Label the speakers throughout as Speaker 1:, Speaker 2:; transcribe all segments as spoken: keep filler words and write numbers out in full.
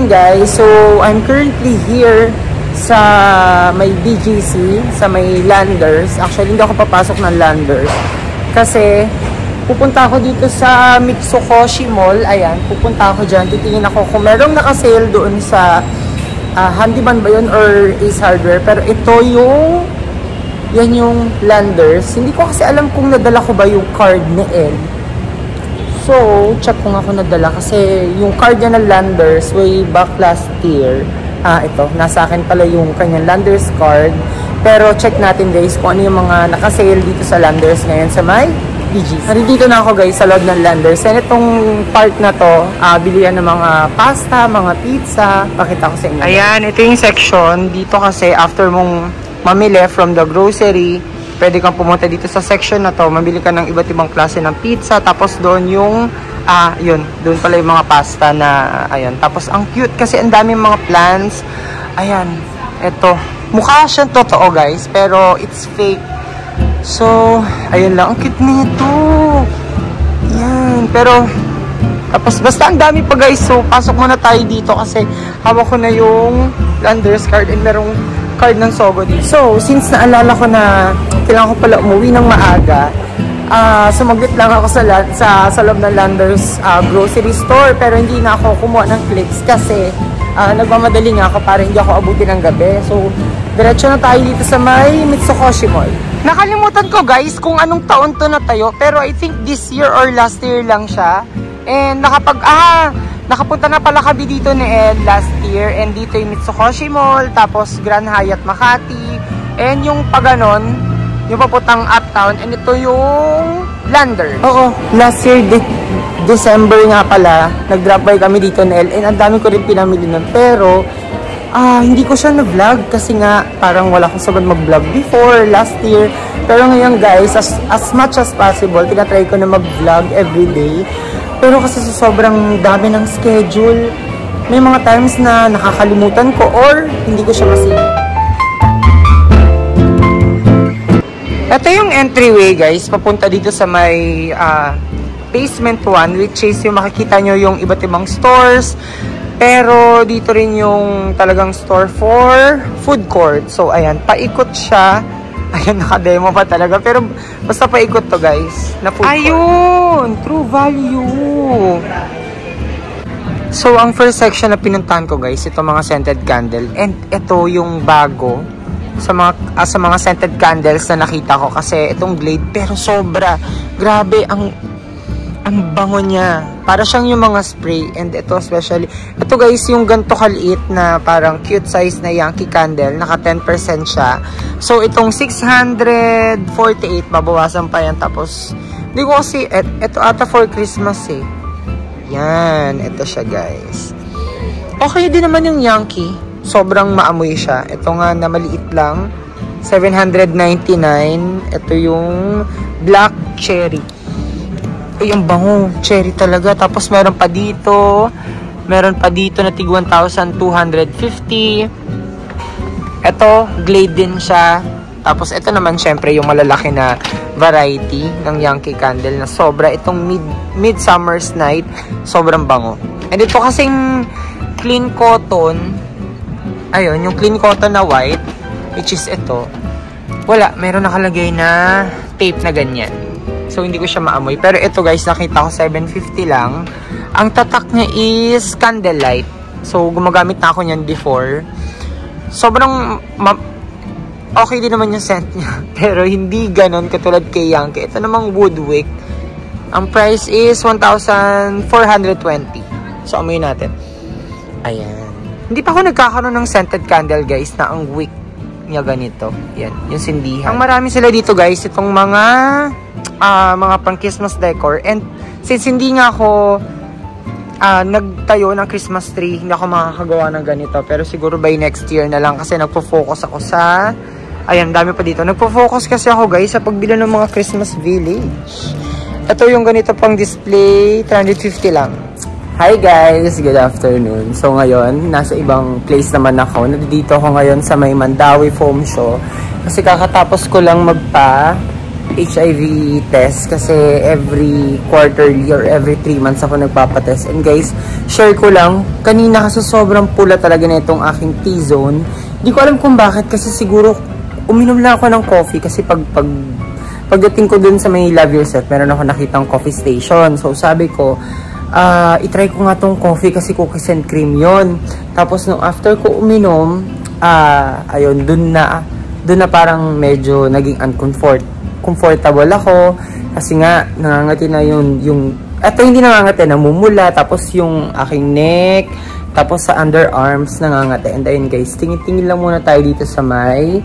Speaker 1: guys, so I'm currently here sa may B G C, sa may Landers. Actually, hindi ako papasok ng Landers kasi pupunta ako dito sa Mitsukoshi Mall. Ayan, pupunta ako dyan. Titingin ako kung merong naka-sale doon sa uh, Handyman ba yun or Ace Hardware. Pero ito yung, yan yung Landers. Hindi ko kasi alam kung nadala ko ba yung card ni El. So, check kung ako nadala kasi yung card niya ng Landers way back last year. Ah, ito, nasa akin pala yung kanyang Landers card. Pero check natin guys kung ano yung mga naka-sale dito sa Landers ngayon sa may B G. Nandito na ako guys sa loob ng Landers. And itong part na to, uh, bilihan ng mga pasta, mga pizza. Pakita ko sa inyo. Ayan, ito yung section. Dito kasi after mong mamili from the grocery, pwede kang pumunta dito sa section na to. Mamili ka ng iba't ibang klase ng pizza. Tapos doon yung, ah, yun, doon pala yung mga pasta na, ayan. Tapos ang cute kasi ang daming mga plants. Ayan, ito. Mukha siyang totoo guys, pero it's fake. So, ayun lang. Ang cute nito. Yan. Pero, tapos basta ang dami pa guys. So, pasok muna tayo dito kasi hawak ko na yung Landers card and merong card ng Sogo dito. So, since naalala ko na kailangan ko pala umuwi ng maaga, uh, sumaglit lang ako sa, sa, sa loob ng Landers uh, grocery store. Pero hindi na ako kumuha ng clicks kasi uh, nagmamadali nga ako para hindi ako abutin ng gabi. So, diretso na tayo dito sa may Mitsukoshi Mall. Nakalimutan ko guys kung anong taon to natayo, pero I think this year or last year lang siya. And nakapag, ah, nakapunta na pala kami dito ni Ed last year. And dito yung Mitsukoshi Mall, tapos Grand Hyatt Makati. And yung paganon, yung papuntang Uptown. And ito yung Landers. Oo, last year, de December nga pala, nag-drop by kami dito ni Ed. And ang dami ko rin pinamili nun. Pero, ah, hindi ko siya na-vlog kasi nga parang wala akong sabad mag-vlog before, last year. Pero ngayon guys, as, as much as possible, tinatry ko na mag-vlog everyday. Pero kasi sa sobrang dami ng schedule, may mga times na nakakalimutan ko or hindi ko siya masin. Ito yung entryway guys, papunta dito sa may uh, basement one, which is yung makikita nyo yung iba't ibang stores. Pero dito rin yung talagang store for food court. So ayan, paikot siya. Ayan, naka-demo pa talaga. Pero basta paikot to guys, na food court. Ayun! True value! So ang first section na pinuntahan ko guys, ito mga scented candle. And ito yung bago sa mga, uh, sa mga scented candles na nakita ko. Kasi itong Glade, pero sobra. Grabe, ang ang bango niya. Para siyang yung mga spray. And ito especially, ito guys yung ganito kaliit na parang cute size na Yankee candle. Naka ten percent siya. So itong six hundred forty-eight, mabawasan pa yan. Tapos, hindi ko kasi, et, ito ata for Christmas eh. Yan, ito siya guys. Okay din naman yung Yankee. Sobrang maamoy siya. Ito nga na maliit lang. seven hundred ninety-nine. Ito yung Black Cherry. Ay, ang bango. Cherry talaga. Tapos meron pa dito. Meron pa dito na tig one thousand two hundred fifty. Ito, Glade din siya. Tapos ito naman syempre yung malalaki na variety ng Yankee candle na sobra. Itong mid, Midsummer's Night. Sobrang bango. And ito kasing clean cotton. Ayun, yung clean cotton na white. Which is ito. Wala, meron nakalagay na tape na ganyan. So, hindi ko siya maamoy. Pero ito guys, nakita ko seven fifty lang. Ang tatak niya is candlelight. So, gumagamit na ako niyan before. Sobrang okay din naman yung scent niya. Pero hindi ganon katulad kay Yankee. Ito namang Woodwick. Ang price is one thousand four hundred twenty. So, amoy natin. Ayan. Hindi pa ako nagkakaroon ng scented candle guys na ang wick niya ganito. Yan, yung sindihan. Ang marami sila dito guys, itong mga uh, mga pang Christmas decor. And since hindi nga ako uh, nagtayo ng Christmas tree, hindi ako makakagawa ng ganito. Pero siguro by next year na lang kasi nagpo-focus ako sa, ayan, dami pa dito. Nagpo-focus kasi ako guys sa pagbili ng mga Christmas village. Ito yung ganito pang display, three hundred fifty lang. Hi guys! Good afternoon. So ngayon, nasa ibang place naman ako. Nandito ako ngayon sa may Mandawi Foam Show. Kasi kakatapos ko lang magpa H I V test kasi every quarterly or every three months ako nagpapatest. And guys, share ko lang, kanina kasi sobrang pula talaga na itong aking T-zone. Hindi ko alam kung bakit kasi siguro uminom lang ako ng coffee kasi pag, pag pagdating ko dun sa may Love Yourself, meron ako nakitang coffee station. So sabi ko, uh, itry ko nga tong coffee kasi cookies and cream yon. Tapos nung after ko uminom, uh, ayun, dun na, dun na parang medyo naging uncomfort. comfortable ako kasi nga nangangati na yun yung eto hindi nangangati, namumula, tapos yung aking neck, tapos sa underarms nangangati. And ayun guys, tingin-tingin lang muna tayo dito sa may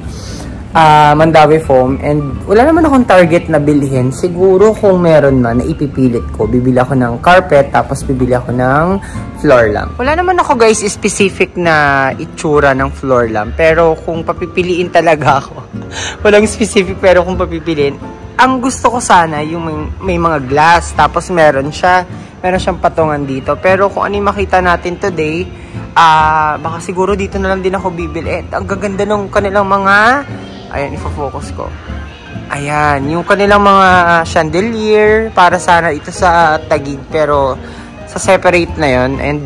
Speaker 1: uh, Mandawi Foam, and wala naman akong target na bilhin. Siguro kung meron man na ipipilit ko, bibili ako ng carpet, tapos bibili ako ng floor lamp. Wala naman ako guys specific na itsura ng floor lamp, pero kung papipiliin talaga ako walang specific, pero kung papipiliin, ang gusto ko sana yung may, may mga glass, tapos meron siya meron siyang patungan dito. Pero kung ano yung makita natin today, ah uh, baka siguro dito na lang din ako bibili. Eh, ang gaganda ng kanilang mga, ayan, ifo-focus ko. Ayan, yung kanilang mga chandelier, para sana ito sa tagig, pero sa separate na yon. And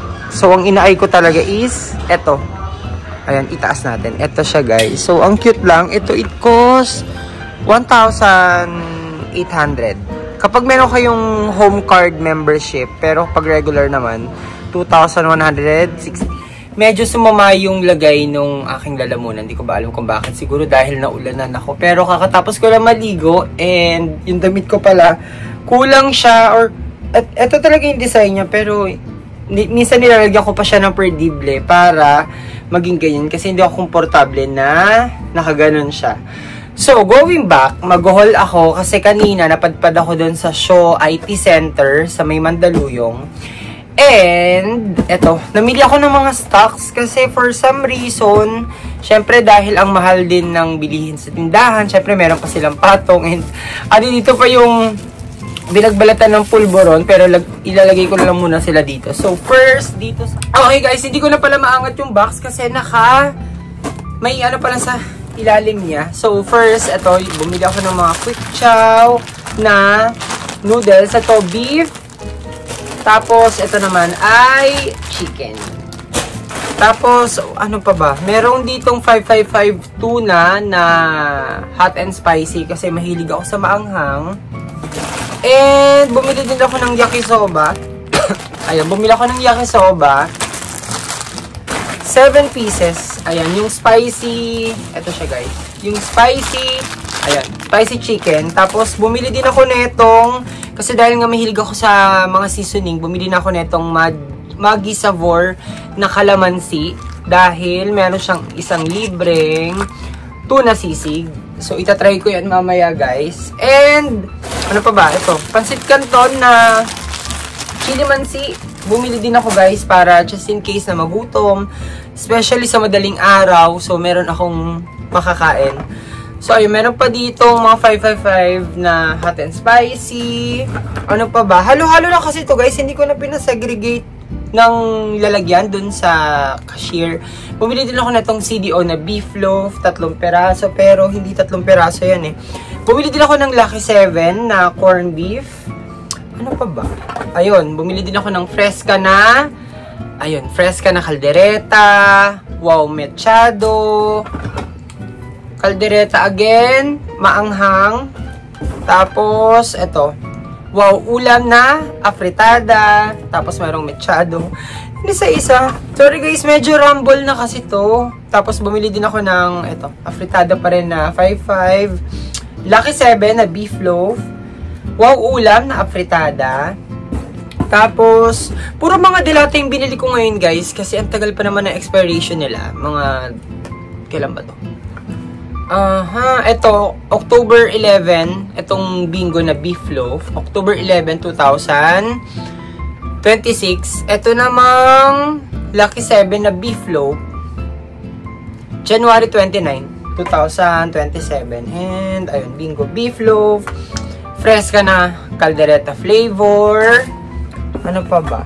Speaker 1: so ang inaay ko talaga is eto. Ayan, itaas natin. Ito siya guys. So ang cute lang. Ito, it costs one thousand eight hundred. Kapag meron kayong home card membership, pero pag regular naman, two thousand one hundred sixty. Medyo sumama yung lagay nung aking lalamunan. Hindi ko ba alam kung bakit. Siguro dahil naulanan ako. Pero kakatapos ko lang maligo, and yung damit ko pala, kulang siya, or at ito talaga yung design niya, pero minsan nilalagyan ko pa siya ng perdible para maging ganyan kasi hindi ako komportable na nakaganon siya. So, going back, mag-haul ako kasi kanina napadpad ako dun sa Shaw I T Center sa may Mandaluyong. And, eto, namili ako ng mga stocks kasi for some reason, syempre dahil ang mahal din ng bilihin sa tindahan, syempre meron pa silang patong, and adi dito pa yung binagbalatan ng pulboron, pero lag, ilalagay ko na lang muna sila dito. So, first, dito sa... Okay guys, hindi ko na pala maangat yung box kasi naka... May ano pala sa ilalim niya. So, first, ito, bumili ako ng mga quick chow na noodles. Ito, beef. Tapos, ito naman ay chicken. Tapos, ano pa ba? Merong ditong five five five tuna na hot and spicy kasi mahilig ako sa maanghang. And, bumili din ako ng yakisoba. Ayan, bumili ako ng yakisoba. seven pieces. Ayan, yung spicy. Ito siya guys. Yung spicy. Ayan, spicy chicken. Tapos, bumili din ako netong, kasi dahil nga mahilig ako sa mga seasoning, bumili na ako netong Mag Maggi Savor na kalamansi. Dahil meron siyang isang libreng tuna sisig. So, itatry ko yan mamaya guys. And, ano pa ba? Ito, pansit canton na chili mansi. Bumili din ako guys para just in case na magutom. Especially sa madaling araw. So, meron akong makakain. So, ayun, meron pa dito mga five five five na hot and spicy. Ano pa ba? Halo-halo na kasi ito guys. Hindi ko na pinasegregate ng lalagyan dun sa cashier. Bumili din ako na itong C D O na beef loaf, tatlong peraso, pero hindi tatlong peraso yan eh. Bumili din ako ng Lucky seven na corn beef. Ano pa ba? Ayun, bumili din ako ng fresca na, ayun, fresca na caldereta, wow mechado, caldereta again, maanghang, tapos, eto, wow, ulam na, afritada, tapos merong mechado. Isa-isa. Sorry guys, medyo rumble na kasi to. Tapos bumili din ako ng, eto, afritada pa rin na five five. Lucky seven na beef loaf. Wow, ulam na afritada. Tapos, puro mga delata yung binili ko ngayon guys. Kasi ang tagal pa naman ng expiration nila. Mga, kailan ba to? Aha, ito, October eleven, itong bingo na beef loaf. October eleven, two thousand twenty-six. Ito namang Lucky seven na beef loaf. January twenty-ninth, two thousand twenty-seven. And, ayun, bingo beef loaf. Fresca na caldereta flavor. Ano pa ba?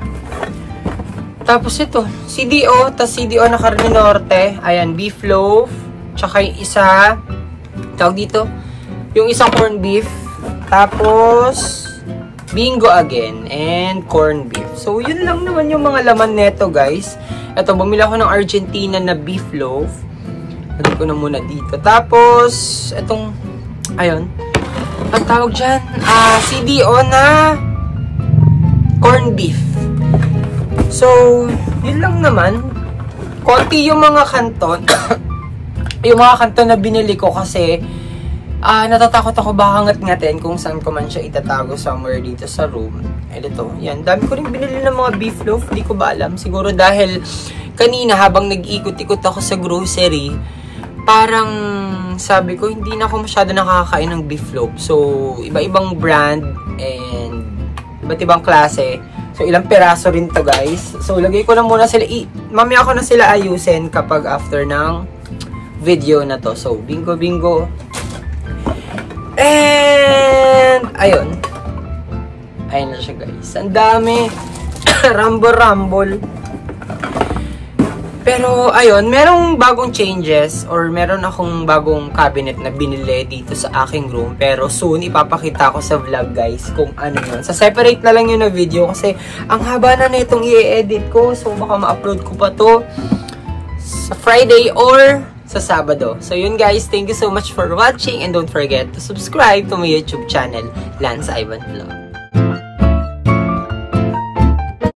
Speaker 1: Tapos ito, C D O. Tas C D O na Carne Norte. Ayan, beef loaf. Tsaka yung isa, tawag dito, yung isang corn beef, tapos bingo again, and corn beef. So, yun lang naman yung mga laman neto, guys. Ito, bumili ako ng Argentina na beef loaf. Lagay ko na muna dito. Tapos, itong, ayun, ang tawag dyan, uh, C D O na corn beef. So, yun lang naman. Konti yung mga kanton. Yung mga kanton na binili ko kasi uh, natatakot ako baka ngat-ngatin kung saan ko man siya itatago somewhere dito sa room. Eh, dito. Yan. Dami ko rin binili ng mga beef loaf. Hindi ko ba alam. Siguro dahil kanina habang nag-ikot-ikot ako sa grocery, parang sabi ko, hindi na ako masyado nakakain ng beef loaf. So, iba-ibang brand and iba't ibang klase. So, ilang peraso rin to, guys. So, lagay ko na muna sila. I mamaya ko na sila ayusin kapag after ng video na to. So, bingo, bingo. And, ayun. Ayun na siya, guys. Ang dami. Rumble, rumble. Pero, ayun, merong bagong changes or meron akong bagong cabinet na binili dito sa aking room. Pero soon, ipapakita ko sa vlog, guys, kung ano yun. Sa separate na lang yun na video kasi ang haba na na itong i-edit ko. So, baka ma-upload ko pa to sa Friday or sa Sabado. So, yun, guys. Thank you so much for watching and don't forget to subscribe to my YouTube channel, Lance Ivan Vlog.